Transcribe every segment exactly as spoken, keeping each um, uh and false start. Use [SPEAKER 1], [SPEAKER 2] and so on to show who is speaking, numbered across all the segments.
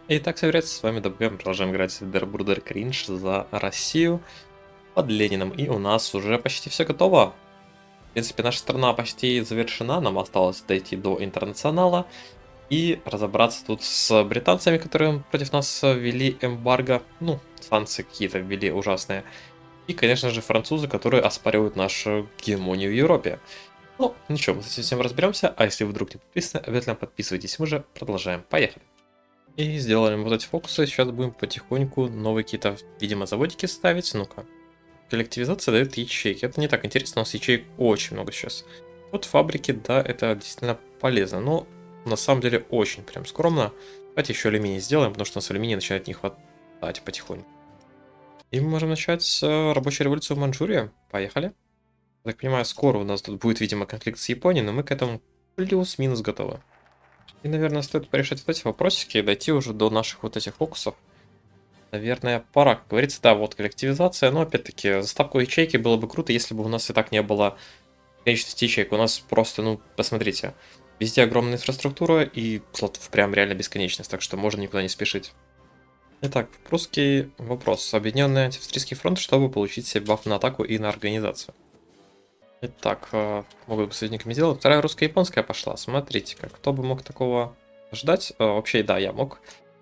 [SPEAKER 1] Итак, всем привет, с вами Добгам, продолжаем играть в Der Bruder Cringe за Россию под Лениным, и у нас уже почти все готово. В принципе, наша страна почти завершена, нам осталось дойти до интернационала и разобраться тут с британцами, которые против нас ввели эмбарго, ну, санкции какие-то ввели ужасные, и, конечно же, французы, которые оспаривают нашу гегемонию в Европе. Ну, ничего, мы с этим всем разберемся, а если вы вдруг не подписаны, обязательно подписывайтесь, мы же продолжаем, поехали. И сделали вот эти фокусы. Сейчас будем потихоньку новые какие-то, видимо, заводики ставить. Ну-ка. Коллективизация дает ячейки. Это не так интересно, у нас ячеек очень много сейчас. Вот фабрики, да, это действительно полезно. Но на самом деле очень прям скромно. Давайте еще алюминий сделаем, потому что у нас алюминия начинает не хватать потихоньку. И мы можем начать э, рабочую революцию в Манчжурии. Поехали. Я так понимаю, скоро у нас тут будет, видимо, конфликт с Японией, но мы к этому плюс-минус готовы. И, наверное, стоит порешать вот эти вопросики и дойти уже до наших вот этих фокусов. Наверное, пора, как говорится, да, вот коллективизация, но опять-таки заставку ячейки было бы круто, если бы у нас и так не было конечности ячеек. У нас просто, ну, посмотрите, везде огромная инфраструктура и слотов прям реально бесконечность, так что можно никуда не спешить. Итак, прусский вопрос. Объединенный антиавстрийский фронт, чтобы получить себе баф на атаку и на организацию. Итак, э, могут бы союзниками сделать. Вторая русско-японская пошла. Смотрите, как кто бы мог такого ждать. Э, Вообще, да, я мог.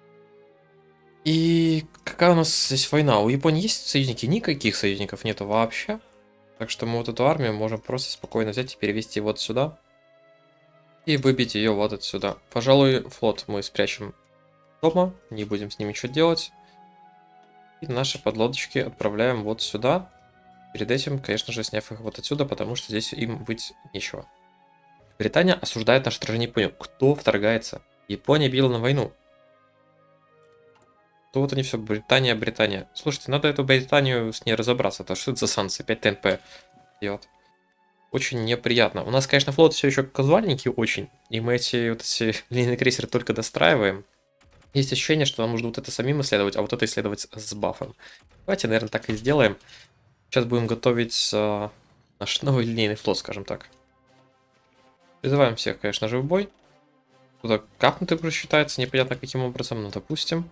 [SPEAKER 1] И какая у нас здесь война? У Японии есть союзники? Никаких союзников нету вообще. Так что мы вот эту армию можем просто спокойно взять и перевести вот сюда. И выбить ее вот отсюда. Пожалуй, флот мы спрячем дома. Не будем с ним ничего делать. И наши подлодочки отправляем вот сюда. Перед этим, конечно же, сняв их вот отсюда, потому что здесь им быть нечего. Британия осуждает наше вторжение в Японию. Кто вторгается? Япония била на войну. То вот они все, Британия, Британия. Слушайте, надо эту Британию с ней разобраться. То что это за санкции? пять ТНП делать. Очень неприятно. У нас, конечно, флот все еще казуальненький очень. И мы эти вот эти линейные крейсеры только достраиваем. Есть ощущение, что нам нужно вот это самим исследовать, а вот это исследовать с бафом. Давайте, наверное, так и сделаем. Сейчас будем готовить э, наш новый линейный флот, скажем так. Призываем всех, конечно же, в бой. Туда капнутый просто считается, непонятно каким образом, но допустим.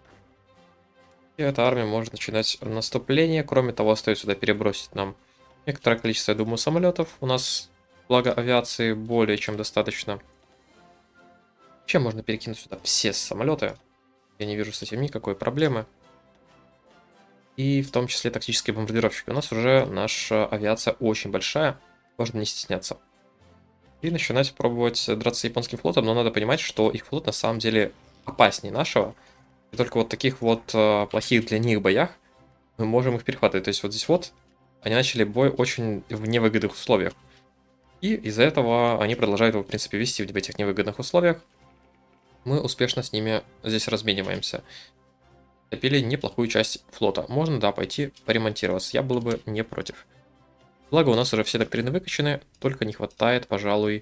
[SPEAKER 1] И эта армия может начинать наступление. Кроме того, остается сюда перебросить нам некоторое количество, я думаю, самолетов. У нас, благо авиации, более чем достаточно. Вообще можно перекинуть сюда все самолеты. Я не вижу с этим никакой проблемы. И в том числе тактические бомбардировщики. У нас уже наша авиация очень большая. Можно не стесняться. И начинать пробовать драться с японским флотом, но надо понимать, что их флот на самом деле опаснее нашего. И только вот таких вот э, плохих для них боях мы можем их перехватывать. То есть вот здесь вот они начали бой очень в невыгодных условиях. И из-за этого они продолжают его, в принципе, вести в этих невыгодных условиях. Мы успешно с ними здесь размениваемся. Топили неплохую часть флота. Можно, да, пойти поремонтироваться. Я был бы не против. Благо у нас уже все доктрины выкачаны, только не хватает, пожалуй,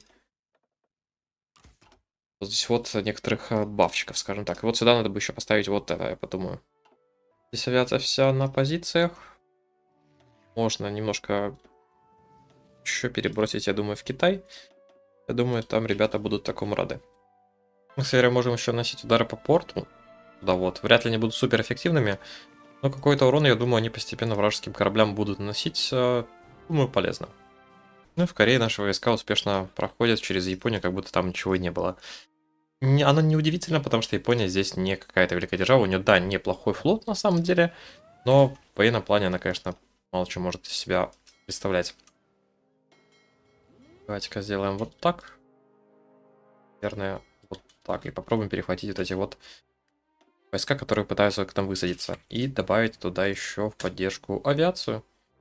[SPEAKER 1] вот здесь вот некоторых бафчиков, скажем так. И вот сюда надо бы еще поставить вот это, я подумаю. Здесь авиация вся на позициях. Можно немножко еще перебросить, я думаю, в Китай. Я думаю, там ребята будут такому рады. Мы с Верой можем еще наносить удары по порту. Да вот, вряд ли они будут супер эффективными. Но какой-то урон, я думаю, они постепенно вражеским кораблям будут наносить. Думаю, полезно. Ну и в Корее наши войска успешно проходят через Японию, как будто там ничего и не было. Не, оно не удивительно, потому что Япония здесь не какая-то великая держава. У нее, да, неплохой флот на самом деле, но в военном плане она, конечно, мало что может из себя представлять. Давайте-ка сделаем вот так. Наверное, вот так. И попробуем перехватить вот эти вот войска, которые пытаются к нам высадиться. И добавить туда еще в поддержку авиацию.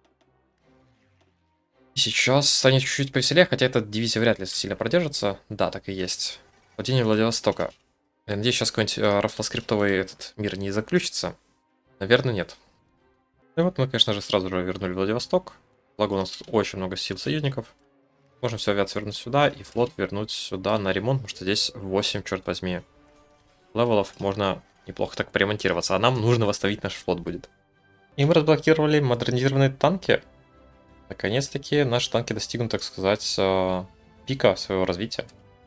[SPEAKER 1] И сейчас станет чуть-чуть повеселее, хотя эта дивизия вряд ли сильно продержится. Да, так и есть. Владение Владивостока. Я надеюсь, сейчас какой-нибудь э, рафлоскриптовый этот мир не заключится. Наверное, нет. И вот мы, конечно же, сразу же вернули Владивосток. Благо у нас тут очень много сил союзников. Можем всю авиацию вернуть сюда и флот вернуть сюда на ремонт, потому что здесь восемь, черт возьми, левелов. Можно неплохо так поремонтироваться. А нам нужно восстановить наш флот будет. И мы разблокировали модернизированные танки. Наконец-таки наши танки достигнут, так сказать, пика своего развития.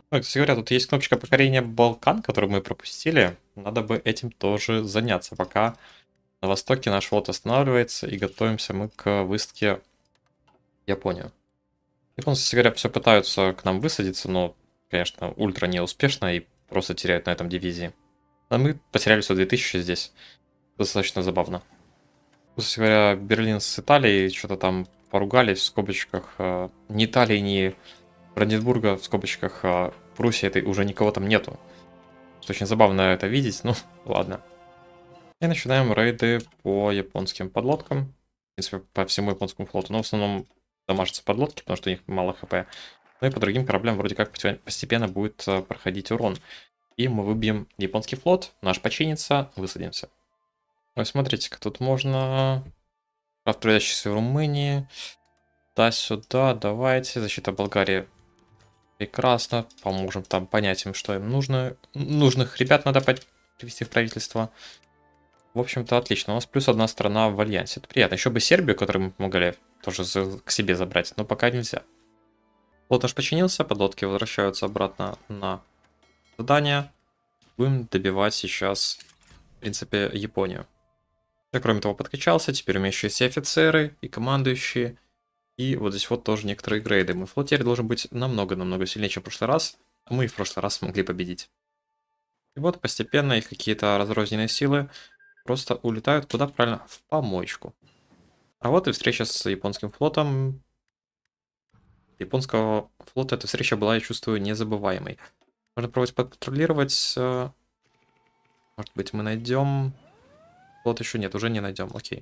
[SPEAKER 1] Ну, кстати говоря, тут есть кнопочка покорения Балкан, которую мы пропустили. Надо бы этим тоже заняться, пока на востоке наш флот останавливается и готовимся мы к высадке в Японию. Японцы, кстати говоря, все пытаются к нам высадиться, но, конечно, ультра неуспешно и просто теряют на этом дивизии. А мы потеряли всего две тысячи здесь. Достаточно забавно. Кстати говоря, Берлин с Италией что-то там поругались в скобочках. э, Ни Италии, ни Бранденбурга в скобочках. а Пруссии этой уже никого там нету. Что очень забавно это видеть, ну ладно. И начинаем рейды по японским подлодкам. В принципе, по всему японскому флоту. Но в основном дамажатся подлодки, потому что у них мало хп. Ну и по другим кораблям вроде как постепенно будет э, проходить урон. И мы выбьем японский флот, наш починится, высадимся. Ой, смотрите-ка, тут можно... Крафт, трудящийся в Румынии. Да-сюда, давайте. Защита Болгарии. Прекрасно. Поможем там понять им, что им нужно. Нужных ребят надо привести в правительство. В общем-то, отлично. У нас плюс одна страна в альянсе. Это приятно. Еще бы Сербию, которую мы помогали тоже за... к себе забрать. Но пока нельзя. Флот наш починился. Подлодки возвращаются обратно на задание. Будем добивать сейчас, в принципе, Японию. Я, кроме того, подкачался. Теперь у меня еще есть и офицеры, и командующие. И вот здесь вот тоже некоторые грейды. Мой флот теперь должен быть намного-намного сильнее, чем в прошлый раз. А мы и в прошлый раз смогли победить. И вот постепенно их какие-то разрозненные силы просто улетают куда правильно? В помоечку. А вот и встреча с японским флотом. Японского флота эта встреча была, я чувствую, незабываемой. Можно пробовать патрулировать. Может быть, мы найдем... Флот еще нет, уже не найдем, окей.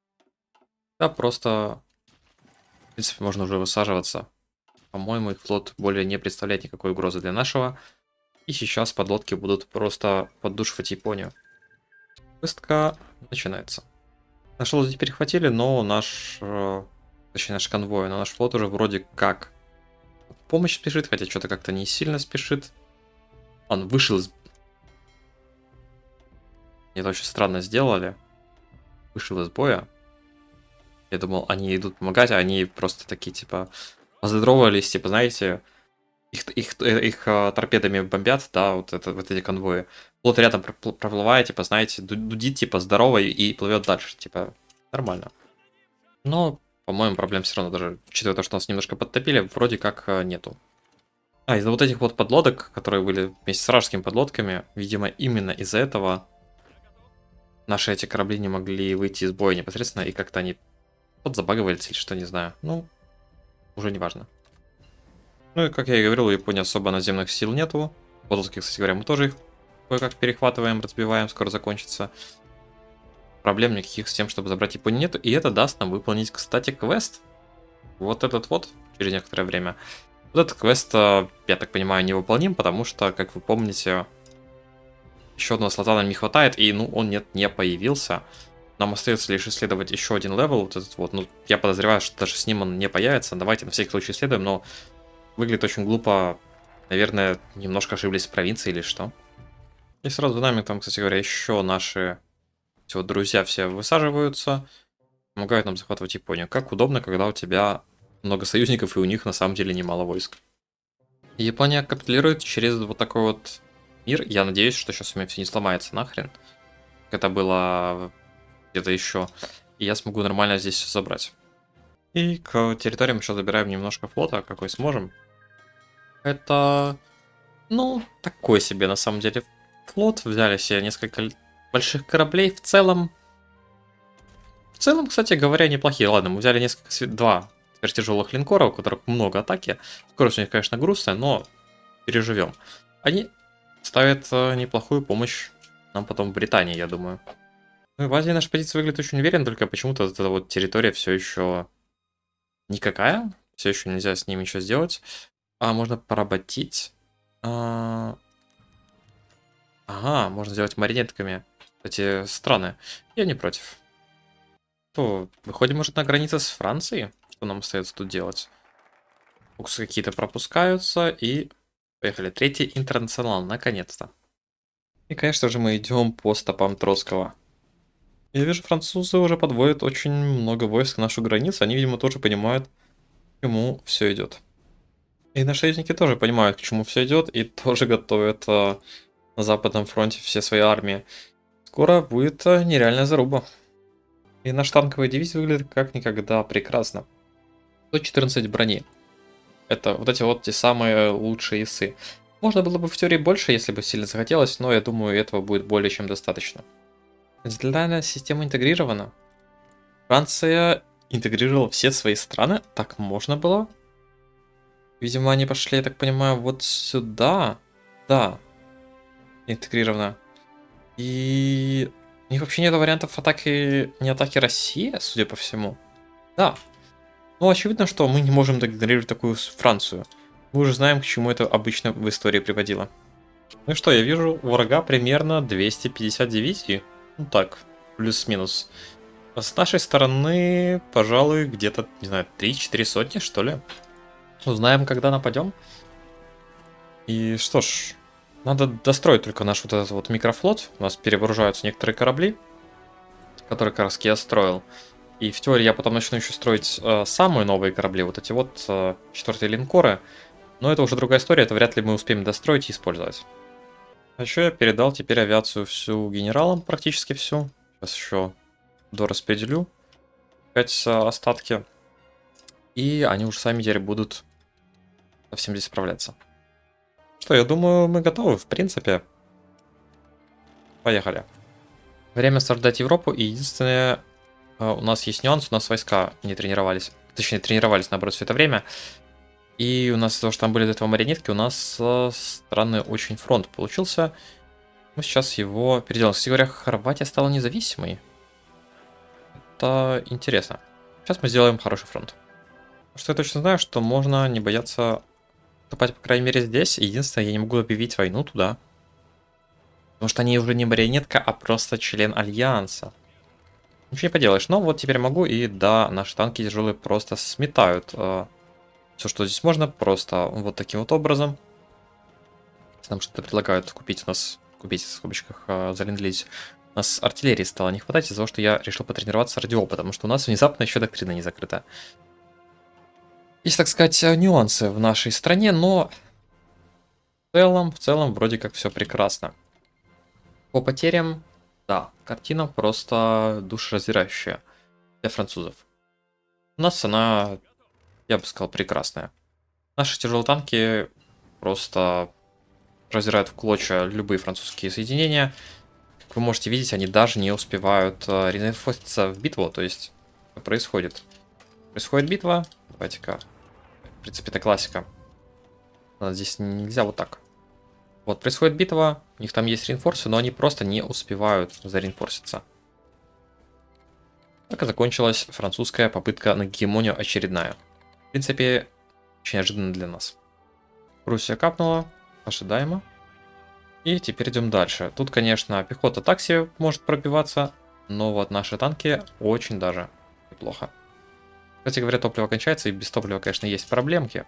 [SPEAKER 1] Да, просто... В принципе, можно уже высаживаться. По-моему, их флот более не представляет никакой угрозы для нашего. И сейчас подлодки будут просто поддушивать Японию. Высадка начинается. Наш лодки перехватили, но наш... Э, точнее, наш конвой, но наш флот уже вроде как помощь спешит, хотя что-то как-то не сильно спешит. Он вышел из... Это очень странно сделали. Вышел из боя. Я думал, они идут помогать, а они просто такие, типа, поздоровались, типа, знаете, их, их, их а, торпедами бомбят, да, вот, это, вот эти конвои. Флот рядом проплывает, типа, знаете, дудит, типа, здорово, и плывет дальше, типа, нормально. Но, по-моему, проблем все равно, даже учитывая то, что нас немножко подтопили, вроде как нету. А, из-за вот этих вот подлодок, которые были вместе с вражескими подлодками, видимо, именно из-за этого наши эти корабли не могли выйти из боя непосредственно, и как-то они подзабаговались или что, не знаю. Ну, уже не важно. Ну и, как я и говорил, у Японии особо наземных сил нету. Подлодки, кстати говоря, мы тоже их кое-как перехватываем, разбиваем, скоро закончится. Проблем никаких с тем, чтобы забрать Японию, нету. И это даст нам выполнить, кстати, квест. Вот этот вот, через некоторое время. Вот этот квест, я так понимаю, невыполним, потому что, как вы помните, еще одного слота нам не хватает, и, ну, он нет, не появился. Нам остается лишь исследовать еще один левел, вот этот вот. Ну, я подозреваю, что даже с ним он не появится. Давайте на всякий случай исследуем, но выглядит очень глупо. Наверное, немножко ошиблись в провинции или что. И сразу за нами там, кстати говоря, еще наши все, друзья все высаживаются. Помогают нам захватывать Японию. Как удобно, когда у тебя много союзников, и у них на самом деле немало войск. И Япония капитулирует через вот такой вот мир. Я надеюсь, что сейчас у меня все не сломается нахрен. Как это было... где-то еще, и я смогу нормально здесь все забрать. И к территориям еще забираем немножко флота, какой сможем. Это, ну, такой себе на самом деле флот. Взяли себе несколько больших кораблей. В целом, в целом, кстати говоря, неплохие. Ладно, мы взяли несколько, два сверхтяжелых линкора, у которых много атаки. Скорость у них, конечно, грустная, но переживем. Они ставят неплохую помощь нам потом в Британии, я думаю. Ну и в Азии наша позиция выглядит очень уверенно, только почему-то эта вот территория все еще никакая. Все еще нельзя с ним ничего сделать. А можно поработить. А... Ага, можно сделать марионетками эти страны. Я не против. То выходим, может, на границе с Францией? Что нам остается тут делать? Фокусы какие-то пропускаются, и поехали. Третий интернационал, наконец-то. И, конечно же, мы идем по стопам Троцкого. Я вижу, французы уже подводят очень много войск на нашу границу. Они, видимо, тоже понимают, к чему все идет. И наши союзники тоже понимают, к чему все идет, и тоже готовят э, на Западном фронте все свои армии. Скоро будет э, нереальная заруба. И наш танковый дивизия выглядит как никогда прекрасно. сто четырнадцать брони. Это вот эти вот те самые лучшие исы. Можно было бы в теории больше, если бы сильно захотелось, но я думаю, этого будет более чем достаточно. Континентальная система интегрирована. Франция интегрировала все свои страны. Так можно было? Видимо, они пошли, я так понимаю, вот сюда. Да. Интегрировано. И у них вообще нет вариантов атаки, не атаки России, судя по всему. Да. Ну, очевидно, что мы не можем игнорировать такую Францию. Мы уже знаем, к чему это обычно в истории приводило. Ну и что, я вижу у врага примерно двести пятьдесят дивизий. Ну так, плюс-минус. А с нашей стороны, пожалуй, где-то, не знаю, три-четыре сотни, что ли. Узнаем, когда нападем. И что ж, надо достроить только наш вот этот вот микрофлот. У нас перевооружаются некоторые корабли, которые как раз я строил. И в теории я потом начну еще строить э, самые новые корабли, вот эти вот э, четвертые линкоры. Но это уже другая история, это вряд ли мы успеем достроить и использовать. А еще я передал теперь авиацию всю генералам, практически всю. Сейчас еще дораспределю опять э, остатки. И они уже сами теперь будут со всем здесь справляться. Что, я думаю, мы готовы, в принципе. Поехали. Время осаждать Европу, и единственное, у нас есть нюанс, у нас войска не тренировались. Точнее, тренировались, наоборот, все это время. И у нас из-за того, что там были до этого марионетки, у нас э, странный очень фронт получился. Мы сейчас его переделаем. Кстати говоря, Хорватия стала независимой. Это интересно. Сейчас мы сделаем хороший фронт. Потому что я точно знаю, что можно не бояться вступать, по крайней мере, здесь. Единственное, я не могу объявить войну туда. Потому что они уже не марионетка, а просто член Альянса. Ничего не поделаешь. Но вот теперь могу, и да, наши танки тяжелые просто сметают э, все, что здесь можно, просто вот таким вот образом. Нам что-то предлагают купить у нас, купить в скобочках, э, залендлить. У нас артиллерии стало не хватать из-за того, что я решил потренироваться ради опыта, потому что у нас внезапно еще доктрина не закрыта. Есть, так сказать, нюансы в нашей стране, но в целом, в целом, вроде как все прекрасно. По потерям, да, картина просто душераздирающая для французов. У нас она, я бы сказал, прекрасная. Наши тяжелые танки просто раздирают в клочья любые французские соединения. Как вы можете видеть, они даже не успевают э, реинфоститься в битву, то есть что происходит. Происходит битва, давайте-ка, в принципе, это классика. Но здесь нельзя вот так. Вот, происходит битва, у них там есть реинфорсы, но они просто не успевают зареинфорситься. Так и закончилась французская попытка на гегемонию очередная. В принципе, очень неожиданно для нас. Пруссия капнула, ожидаемо. И теперь идем дальше. Тут, конечно, пехота так себе может пробиваться, но вот наши танки очень даже неплохо. Кстати говоря, топливо кончается, и без топлива, конечно, есть проблемки.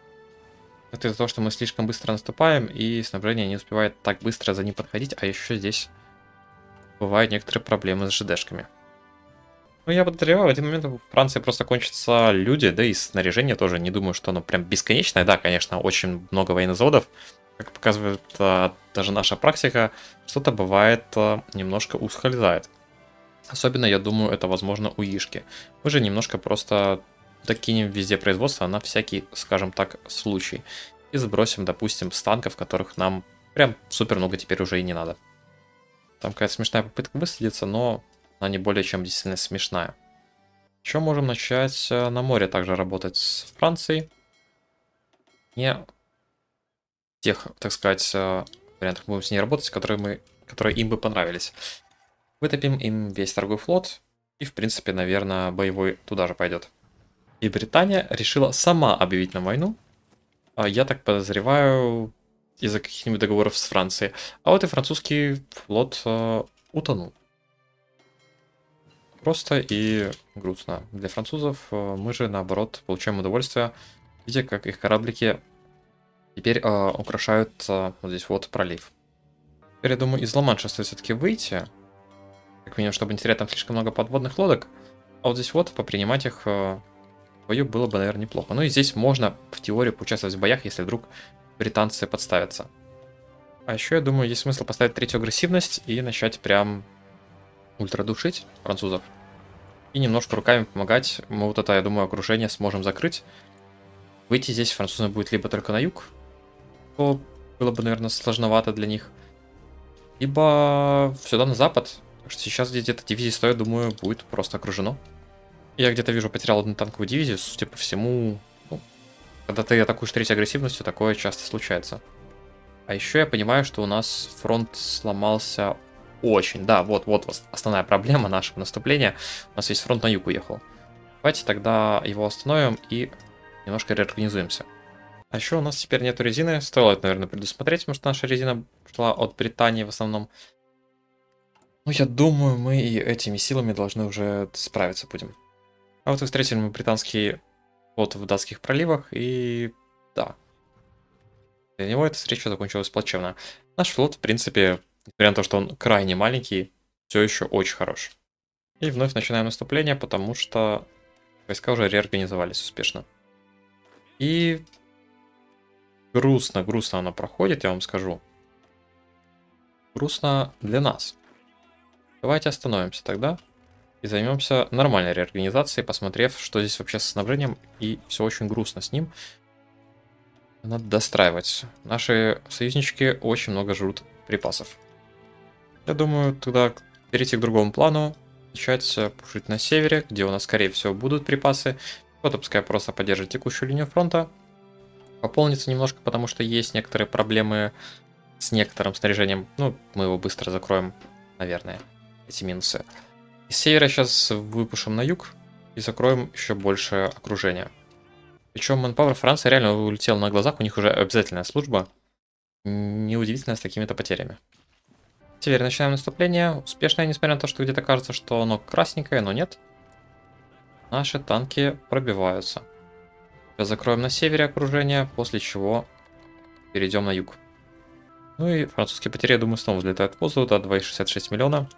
[SPEAKER 1] Это из-за того, что мы слишком быстро наступаем, и снабжение не успевает так быстро за ним подходить, а еще здесь бывают некоторые проблемы с ЖДшками. Ну, я подозреваю, в один момент в Франции просто кончатся люди, да и снаряжение тоже. Не думаю, что оно прям бесконечное. Да, конечно, очень много военных заводов. Как показывает а, даже наша практика, что-то бывает а, немножко ускользает. Особенно, я думаю, это возможно у Ишки. Мы же немножко просто докинем везде производство на всякий, скажем так, случай. И сбросим, допустим, с танков, которых нам прям супер много теперь уже и не надо. Там какая-то смешная попытка высадиться, но она не более чем действительно смешная. Еще можем начать на море также работать с Францией. Не тех, так сказать, вариантах будем с ней работать, которые, мы, которые им бы понравились. Вытопим им весь торговый флот. И, в принципе, наверное, боевой туда же пойдет. И Британия решила сама объявить нам войну. Я так подозреваю, из-за каких-нибудь договоров с Францией. А вот и французский флот э, утонул. Просто и грустно. Для французов э, мы же, наоборот, получаем удовольствие, видя, как их кораблики теперь э, украшают э, вот здесь вот пролив. Теперь, я думаю, из Ла-Манша стоит все-таки выйти. Как минимум, чтобы не терять там слишком много подводных лодок. А вот здесь вот попринимать их э, бою было бы, наверное, неплохо. Ну и здесь можно в теории поучаствовать в боях, если вдруг британцы подставятся. А еще, я думаю, есть смысл поставить третью агрессивность и начать прям ультрадушить французов. И немножко руками помогать. Мы вот это, я думаю, окружение сможем закрыть. Выйти здесь французам будет либо только на юг, что было бы, наверное, сложновато для них, либо сюда на запад. Так что сейчас здесь где-то дивизии стоит, думаю, будет просто окружено. Я где-то вижу, потерял одну танковую дивизию, судя по всему, ну, когда ты атакуешь третьей агрессивностью, такое часто случается. А еще я понимаю, что у нас фронт сломался очень. Да, вот-вот основная проблема нашего наступления. У нас весь фронт на юг уехал. Давайте тогда его остановим и немножко реорганизуемся. А еще у нас теперь нету резины. Стоило это, наверное, предусмотреть, потому что наша резина шла от Британии в основном. Ну, я думаю, мы и этими силами должны уже справиться будем. А вот и встретили мы британский флот в датских проливах, и да. Для него эта встреча закончилась плачевно. Наш флот, в принципе, несмотря на то, что он крайне маленький, все еще очень хорош. И вновь начинаем наступление, потому что войска уже реорганизовались успешно. И грустно, грустно оно проходит, я вам скажу. Грустно для нас. Давайте остановимся тогда и займемся нормальной реорганизацией, посмотрев, что здесь вообще с снабжением, и все очень грустно с ним. Надо достраивать. Наши союзнички очень много жрут припасов. Я думаю, тогда перейти к другому плану, начать пушить на севере, где у нас, скорее всего, будут припасы. Вот, пускай просто поддержит текущую линию фронта. Пополнится немножко, потому что есть некоторые проблемы с некоторым снаряжением. Ну, мы его быстро закроем, наверное, эти минусы. Из севера сейчас выпушим на юг и закроем еще больше окружения. Причем Manpower Франция реально улетела на глазах, у них уже обязательная служба. Неудивительно с такими-то потерями. Теперь начинаем наступление. Успешное, несмотря на то, что где-то кажется, что оно красненькое, но нет. Наши танки пробиваются. Сейчас закроем на севере окружение, после чего перейдем на юг. Ну и французские потери, я думаю, снова взлетают в воздух до два целых шестьдесят шесть десятых миллиона.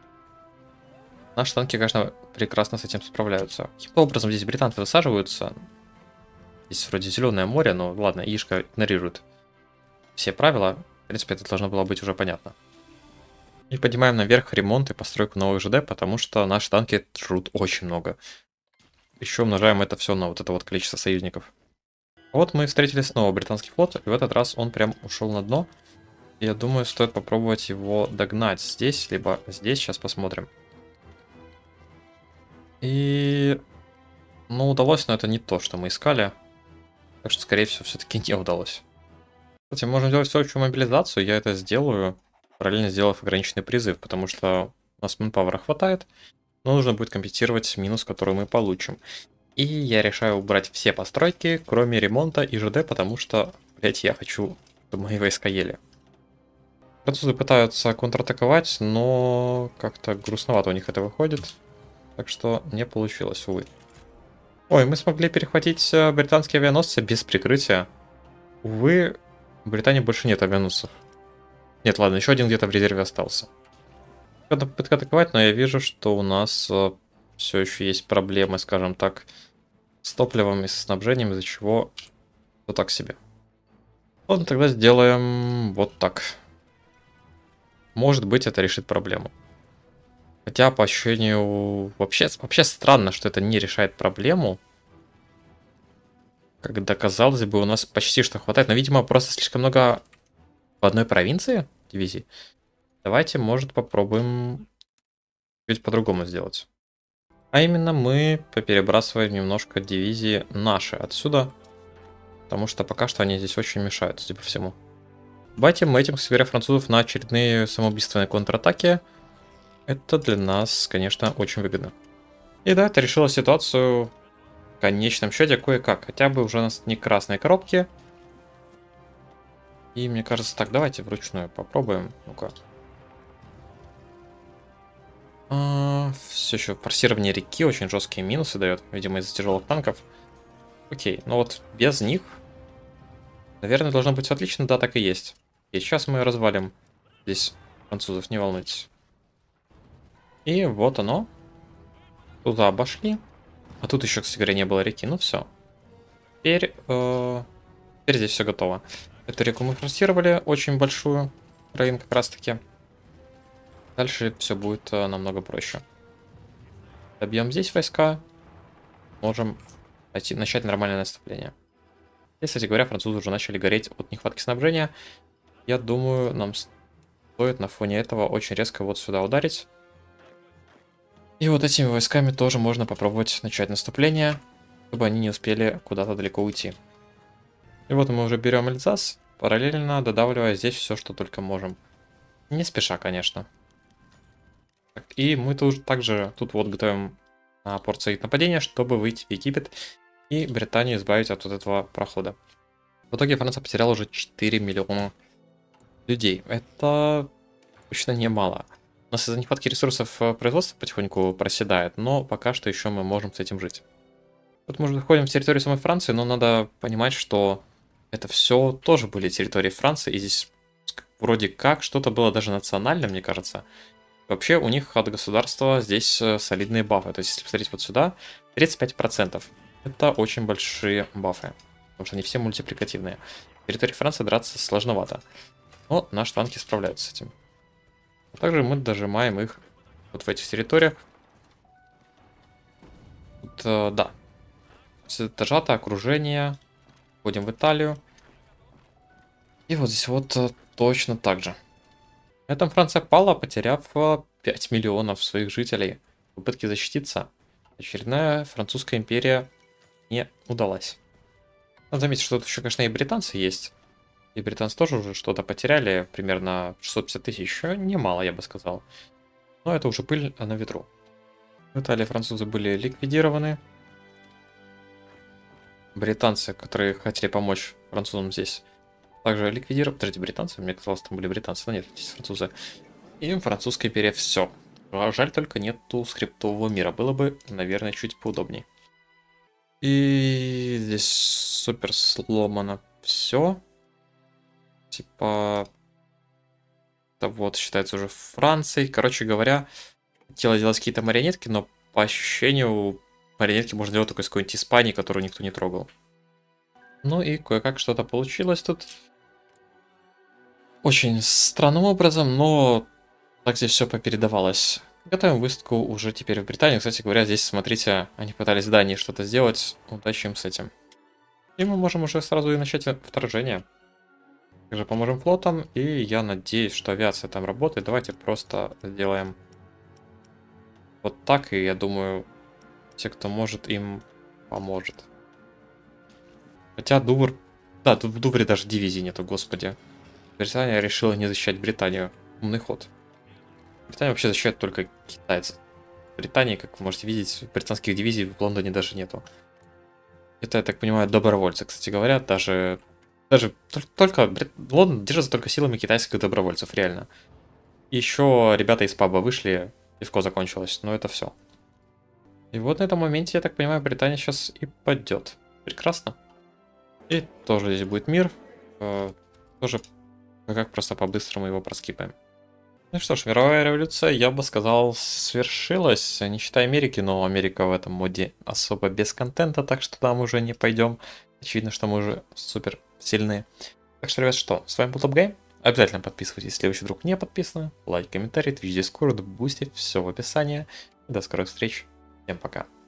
[SPEAKER 1] Наши танки, конечно, прекрасно с этим справляются. Каким образом здесь британцы высаживаются? Здесь вроде зеленое море, но ладно, Ишка игнорирует все правила. В принципе, это должно было быть уже понятно. И поднимаем наверх ремонт и постройку новых ЖД, потому что наши танки жрут очень много. Еще умножаем это все на вот это вот количество союзников. Вот мы встретили снова британский флот, и в этот раз он прям ушел на дно. И я думаю, стоит попробовать его догнать здесь, либо здесь. Сейчас посмотрим. И... Ну, удалось, но это не то, что мы искали. Так что, скорее всего, все-таки не удалось. Кстати, можем сделать всеобщую мобилизацию. Я это сделаю, параллельно сделав ограниченный призыв, потому что у нас манпауэра хватает, но нужно будет компенсировать минус, который мы получим. И я решаю убрать все постройки, кроме ремонта и ЖД, потому что, блять, я хочу, чтобы мои войска ели. Французы пытаются контратаковать, но как-то грустновато у них это выходит. Так что не получилось, увы. Ой, мы смогли перехватить британские авианосцы без прикрытия. Увы, в Британии больше нет авианосцев. Нет, ладно, еще один где-то в резерве остался. Надо попытка атаковать, но я вижу, что у нас э, все еще есть проблемы, скажем так, с топливом и с снабжением, из-за чего вот так себе. Ладно, тогда сделаем вот так. Может быть, это решит проблему. Хотя, по ощущению, вообще, вообще странно, что это не решает проблему. Когда, казалось бы, у нас почти что хватает. Но, видимо, просто слишком много в одной провинции дивизий. Давайте, может, попробуем чуть по-другому сделать. А именно, мы поперебрасываем немножко дивизии наши отсюда. Потому что пока что они здесь очень мешают, судя по всему. Батим этим к севере французов на очередные самоубийственные контратаки. Это для нас, конечно, очень выгодно. И да, это решило ситуацию в конечном счете кое-как. Хотя бы уже у нас не красные коробки. И мне кажется, так, давайте вручную попробуем. Ну-ка. А, все еще форсирование реки очень жесткие минусы дает. Видимо, из-за тяжелых танков. Окей, ну вот без них, наверное, должно быть отлично. Да, так и есть. И сейчас мы развалим здесь французов, не волнуйтесь. И вот оно. Туда обошли. А тут еще, кстати говоря, не было реки. Ну все. Теперь, э, теперь здесь все готово. Эту реку мы форсировали, очень большую. Рейн как раз таки. Дальше все будет э, намного проще. Добьем здесь войска. Можем найти, начать нормальное наступление. И, кстати говоря, французы уже начали гореть от нехватки снабжения. Я думаю, нам стоит на фоне этого очень резко вот сюда ударить. И вот этими войсками тоже можно попробовать начать наступление, чтобы они не успели куда-то далеко уйти. И вот мы уже берем Эльзас, параллельно додавливая здесь все, что только можем. Не спеша, конечно. Так, и мы тут также тут вот готовим а, порт союз нападения, чтобы выйти в Египет и Британию избавить от вот этого прохода. В итоге Франция потеряла уже четыре миллиона людей. Это точно немало. У нас из-за нехватки ресурсов производство потихоньку проседает, но пока что еще мы можем с этим жить. Тут мы уже заходим в территорию самой Франции, но надо понимать, что это все тоже были территории Франции, и здесь вроде как что-то было даже национальное, мне кажется. Вообще у них от государства здесь солидные бафы. То есть если посмотреть вот сюда, тридцать пять процентов. Это очень большие бафы, потому что они все мультипликативные. В территории Франции драться сложновато, но наши танки справляются с этим. А также мы дожимаем их вот в этих территориях. Тут, э, да. Дожато, окружение. Входим в Италию. И вот здесь вот э, точно так же. На этом Франция пала, потеряв э, пять миллионов своих жителей. Попытки защититься. Очередная французская империя не удалась. Надо заметить, что тут еще, конечно, и британцы есть. И британцы тоже уже что-то потеряли. Примерно шестьсот пятьдесят тысяч. Еще немало, я бы сказал. Но это уже пыль на ветру. В Италии французы были ликвидированы. Британцы, которые хотели помочь французам здесь, также ликвидировали. Подождите, британцы? Мне казалось, там были британцы. Но нет, здесь французы. И французская империя все. Жаль, только нету скриптового мира. Было бы, наверное, чуть поудобнее. И здесь супер сломано все. Типа... Это вот считается уже Францией. Короче говоря, хотела делать какие-то марионетки, но по ощущению марионетки можно делать только из какой-нибудь Испании, которую никто не трогал. Ну и кое-как что-то получилось тут. Очень странным образом, но так здесь все попередавалось. Готовим выставку уже теперь в Британии. Кстати говоря, здесь, смотрите, они пытались в Дании что-то сделать. Удачи им с этим. И мы можем уже сразу и начать вторжение. Также поможем флотам, и я надеюсь, что авиация там работает. Давайте просто сделаем вот так, и я думаю, те, кто может, им поможет. Хотя Дувр... Да, тут в Дувре даже дивизии нету, господи. Британия решила не защищать Британию. Умный ход. Британия вообще защищает только китайцев. В Британии, как вы можете видеть, британских дивизий в Лондоне даже нету. Это, я так понимаю, добровольцы, кстати говоря, даже... Даже только... Лондон держится только силами китайских добровольцев, реально. Еще ребята из паба вышли, пивко закончилось, но это все. И вот на этом моменте, я так понимаю, Британия сейчас и падет. Прекрасно. И тоже здесь будет мир. Э, тоже как просто по-быстрому его проскипаем. Ну что ж, мировая революция, я бы сказал, свершилась. Не считая Америки, но Америка в этом моде особо без контента, так что там уже не пойдем. Очевидно, что мы уже супер сильные. Так что, ребят, что, с вами был TopGame. Обязательно подписывайтесь, если вы еще вдруг не подписаны. Лайк, комментарий, Twitch, Discord, Boosty, все в описании. До скорых встреч. Всем пока.